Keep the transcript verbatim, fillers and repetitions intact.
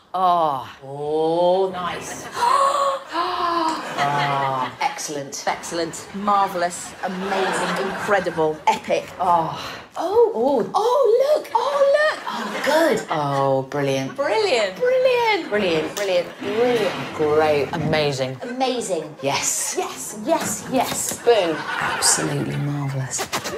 Oh. Oh, nice. Oh. Excellent. Excellent. Marvellous. Amazing. Incredible. Epic. Oh. Oh. Oh. Oh, look. Oh, look. Oh, good. Oh, brilliant. Brilliant. Brilliant. Brilliant. Brilliant. Brilliant. Great. Amazing. Amazing. Yes. Yes, yes, yes. Boom. Absolutely marvellous.